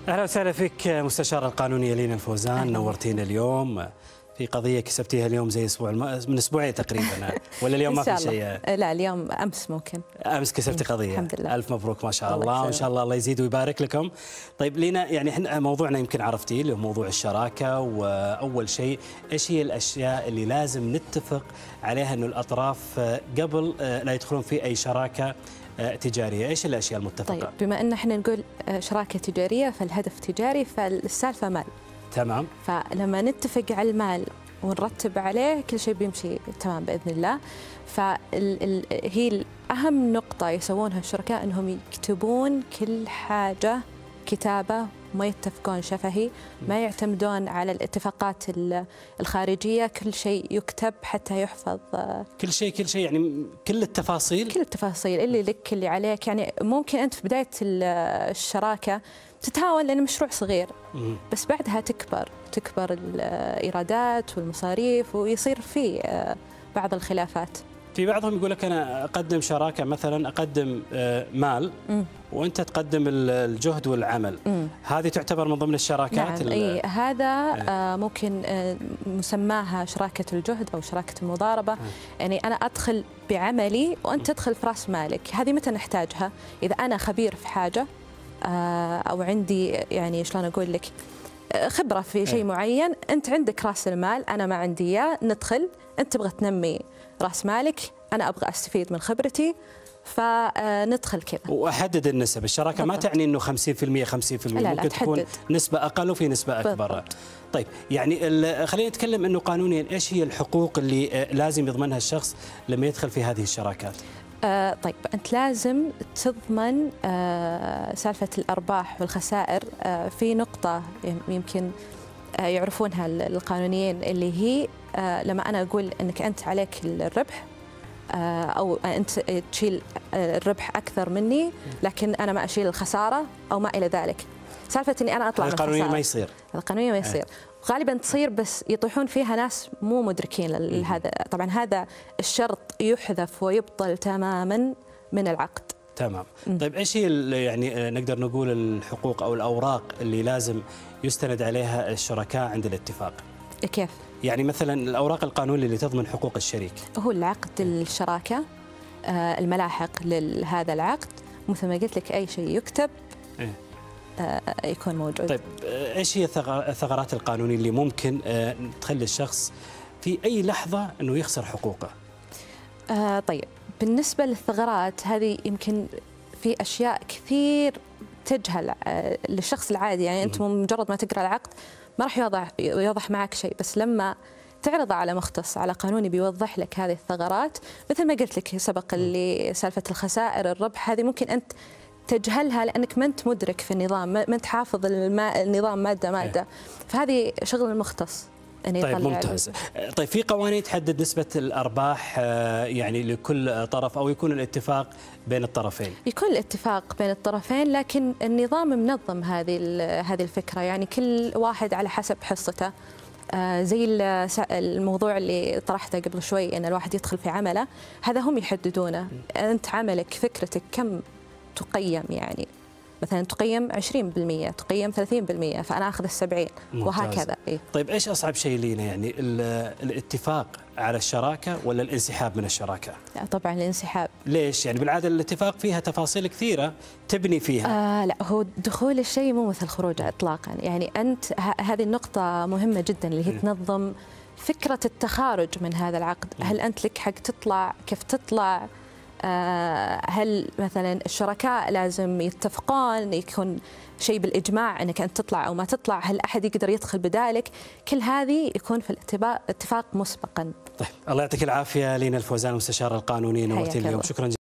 أهلا وسهلا فيك مستشارة القانونية لينا الفوزان. نورتينا اليوم في قضية كسبتيها اليوم زي من أسبوعين تقريبا، ولا اليوم ما في شيء؟ لا اليوم أمس ممكن. أمس كسبتي قضية. الحمد لله. ألف مبروك ما شاء الله، وإن شاء الله الله يزيد ويبارك لكم. طيب لينا، يعني احنا موضوعنا يمكن عرفتيه اللي هو موضوع الشراكة، وأول شيء إيش هي الأشياء اللي لازم نتفق عليها إنه الأطراف قبل لا يدخلون في أي شراكة تجارية؟ إيش الأشياء المتفقة؟ طيب بما أن احنا نقول شراكة تجارية فالهدف تجاري، فالسالفة مال. تمام. فلما نتفق على المال ونرتب عليه كل شيء بيمشي تمام بإذن الله. هي أهم نقطة يسوونها الشركاء أنهم يكتبون كل حاجة كتابة، ما يتفقون شفهي، ما يعتمدون على الاتفاقات الخارجية، كل شيء يكتب حتى يحفظ. كل شيء يعني كل التفاصيل اللي لك اللي عليك. يعني ممكن أنت في بداية الشراكة تتهاون لأنه مشروع صغير، بس بعدها تكبر الإيرادات والمصاريف ويصير في بعض الخلافات. في بعضهم يقول لك أنا أقدم شراكة، مثلا أقدم مال وأنت تقدم الجهد والعمل. هذه تعتبر من ضمن الشراكات؟ نعم. أي هذا ممكن مسماها شراكة الجهد أو شراكة المضاربة. يعني أنا أدخل بعملي وأنت تدخل في رأس مالك. هذه متى نحتاجها؟ إذا أنا خبير في حاجة أو عندي، يعني شلون أقول لك، خبرة في شيء معين، أنت عندك رأس المال أنا ما عندي إياه، ندخل، أنت تبغى تنمي رأس مالك، أنا أبغى أستفيد من خبرتي، فندخل كذا. وأحدد النسب. الشراكة ما تعني أنه 50% 50%، لا ممكن تكون نسبة أقل وفي نسبة أكبر. بالضبط. طيب يعني خلينا نتكلم أنه قانونيا إيش هي الحقوق اللي لازم يضمنها الشخص لما يدخل في هذه الشراكات؟ طيب أنت لازم تضمن سالفة الأرباح والخسائر. في نقطة يمكن يعرفونها القانونيين، اللي هي لما أنا أقول أنك أنت عليك الربح أو أنت تشيل الربح أكثر مني لكن أنا ما أشيل الخسارة أو ما إلى ذلك. سالفة أني أنا أطلع من الخسارة القانونية ما يصير. القانونية ما يصير. غالبا تصير بس يطيحون فيها ناس مو مدركين لهذا. طبعا هذا الشرط يحذف ويبطل تماما من العقد. تمام. طيب ايش هي يعني نقدر نقول الحقوق او الاوراق اللي لازم يستند عليها الشركاء عند الاتفاق؟ كيف؟ يعني مثلا الاوراق القانونيه اللي تضمن حقوق الشريك. هو العقد الشراكه، الملاحق لهذا العقد، مثل ما قلت لك اي شيء يكتب يكون موجود. طيب ايش هي الثغرات القانونيه اللي ممكن تخلي الشخص في اي لحظه انه يخسر حقوقه؟ طيب بالنسبه للثغرات هذه يمكن في اشياء كثير تجهل للشخص العادي. يعني انت مجرد ما تقرا العقد ما راح يوضح معك شيء، بس لما تعرضه على مختص على قانوني بيوضح لك هذه الثغرات. مثل ما قلت لك سبق اللي سالفه الخسائر، الربح، هذه ممكن انت تجهلها لانك ما انت مدرك في النظام، ما انت حافظ النظام ماده. فهذه شغل المختص. طيب ممتاز. طيب في قوانين تحدد نسبة الأرباح يعني لكل طرف، أو يكون الاتفاق بين الطرفين؟ يكون الاتفاق بين الطرفين، لكن النظام منظم هذه الفكرة. يعني كل واحد على حسب حصته. زي الموضوع اللي طرحته قبل شوي، أن الواحد يدخل في عمله، هذا هم يحددونه. أنت عملك فكرتك كم تقيم، يعني مثلا تقيم 20%، تقيم 30%، فأنا أخذ 70 وهكذا. طيب إيش أصعب شيء لينا، يعني الاتفاق على الشراكة ولا الانسحاب من الشراكة؟ لا طبعا الانسحاب. ليش؟ يعني بالعادة الاتفاق فيها تفاصيل كثيرة تبني فيها. لا، هو دخول الشيء مو مثل خروجه إطلاقا. يعني أنت هذه النقطة مهمة جدا، اللي هي تنظم فكرة التخارج من هذا العقد. هل أنت لك حق تطلع؟ كيف تطلع؟ هل مثلا الشركاء لازم يتفقون، يكون شيء بالإجماع أنك أنت تطلع أو ما تطلع؟ هل أحد يقدر يدخل بدالك؟ كل هذه يكون في الاتفاق مسبقا. طيب الله يعطيك العافية لينا الفوزان، مستشارة القانونية، نورتي اليوم. شكرا جزيلا.